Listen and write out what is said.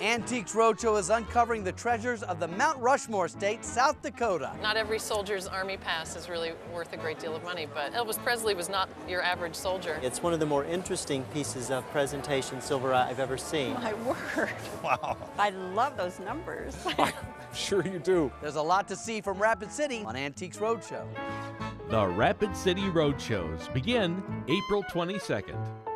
Antiques Roadshow is uncovering the treasures of the Mount Rushmore State, South Dakota. Not every soldier's army pass is really worth a great deal of money, but Elvis Presley was not your average soldier. It's one of the more interesting pieces of presentation silver I've ever seen. My word. Wow. I love those numbers. I'm sure you do. There's a lot to see from Rapid City on Antiques Roadshow. The Rapid City Roadshows begin April 22nd.